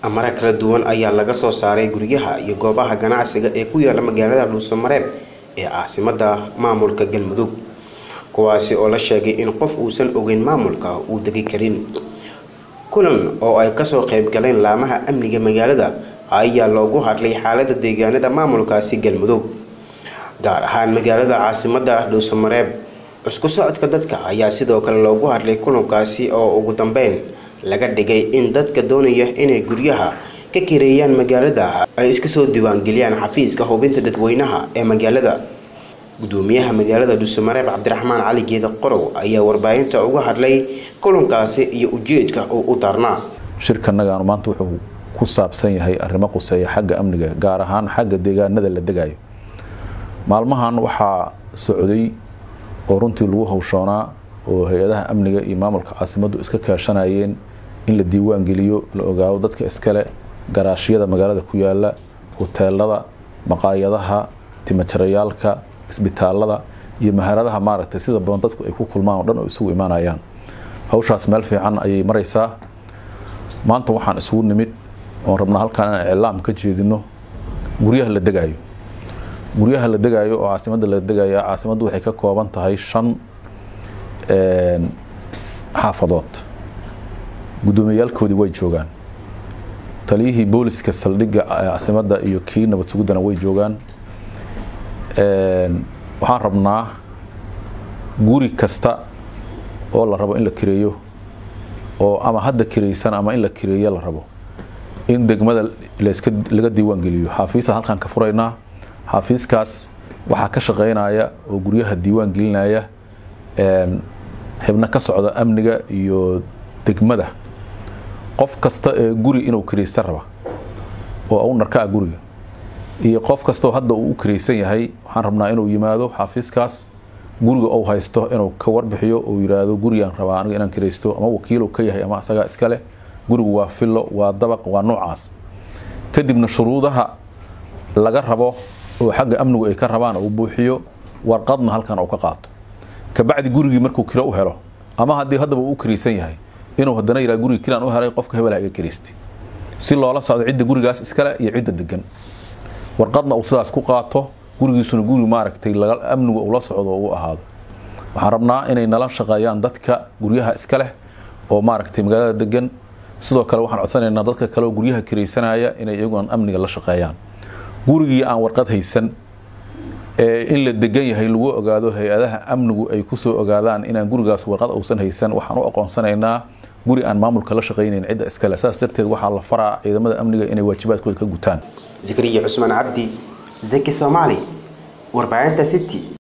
amara kala duwan ayaa laga soo saaray guryaha iyo goobaha ganacsiga ee ku yaala magaalada Dhuusamareeb ee caasimadda maamulka Galmudug kuwaasi oo la sheegay in qof uusan ogeyn maamulka uu degi karin kulan oo ay ka soo qayb galeen laamaha amniga magaalada ayaa loogu hadlay xaaladda deegaanada maamulkaasi Galmudug gaar ahaan magaalada caasimadda Dhuusamareeb isku socodka dadka ayaa sidoo kale loogu hadlay kulankaasi oo ugu dambeyn laga dhigay in dadka doonaya inay guryaha ka kireeyaan magaalada ay iska soo diiwaan galiyaan xafiiska hubinta dadweynaha ee magaalada gudoomiyaha magaalada Dhuusamareeb Cabdiraxmaan Cali Geeda Qorow ayaa warbaahinta uga hadlay kulankaasi iyo ujeedka uu u darnaa shirkanaga maanta wuxuu ku saabsan yahay arrimo quseeya xagga amniga gaar ahaan xagga deegaanada la degayo maalmahan waxa socday oo runtii lagu hawshoonaa oo hay'adaha amniga iyo maamulka caasimaddu iska kaashanayeen in la diiwaan geliyo la ogaado dadka iskale garaashiyada magaalada ku yaala hoteelada maqaayadaha timajarayaalka isbitaalada iyo maharadaha maaragtay sida badan dadku ay ku kulmaan oo dhan oo isugu imaanayaan hawshaas meel fiican ayay maraysaa maanta waxaan isugu nimid oo rabnaa halkaan in cilaam ka jeedino guryaha la degayo oo caasimadda la degayo caasimaddu waxay ka kooban tahay 5 xaafadood gudoomiyaalkoodii way joogaan taliyihii booliska saldhigga caasimadda iyo kii nabad sugidana way joogaan waxaan rabnaa guri kasta oo la rabo in la kireeyo oo ama hadda kireysan ama in la kireeyo la rabo in degmada laga diiwaan geliyo xafiis halkan ka furaynaa xafiiskaas waxa ka shaqeynaya oo guryaha diiwaan gelinaya xibna ka socda amniga iyo degmada qof kasta ee guri inuu kireysta raba oo uu narka guriga iyo qof kasta oo hadda uu kireysan yahay waxaan rabnaa inuu yimaado xafiiskaas guriga uu haysto inuu ka warbixiyo oo yiraahdo gurigan rabaa aniga inaan kireysto ama wakiil ka yahay ama asaga iskale gurigu waa fillo waa dabaq waa noocaas kadibna shuruudaha laga rabo oo xagga amnigu ay ka rabaan oo buuxiyo warqadna halkan uu ka qaato ka bacdi gurigi markuu kiro u helo ama hadii hadaba uu kireysan yahay inuu hadana ila guriga kiraan u helay qofka hebel ay kireystay si loola socdo cidda gurigaas iskale iyo cidda degan warqadna uu sidaas ku qaato gurigiisuna guri maaragtay laga amnigu uu la socdo oo u ahaado waxaan rabnaa inay nala shaqeeyaan dadka guryaha iskale oo maaragtay magaalada degan sidoo kale waxaan codsanaynaa dadka kale oo guryaha kireysanaya inay iyagu amniga la shaqeeyaan gurigii aan warqad haysan in la degan yahay lagu ogaado hay'adaha amnigu ay ku soo ogaadaan inaan gurigaas warqad uusan haysan waxaan u aqoonsanaynaa guri aan maamulka la shaqeynayn cid iskale saas darteed waxa la faraa ciidamada amniga inay waajibaadkooda ka gutaan Zakariya Cusman Abdi Zaki Somali warbaahinta City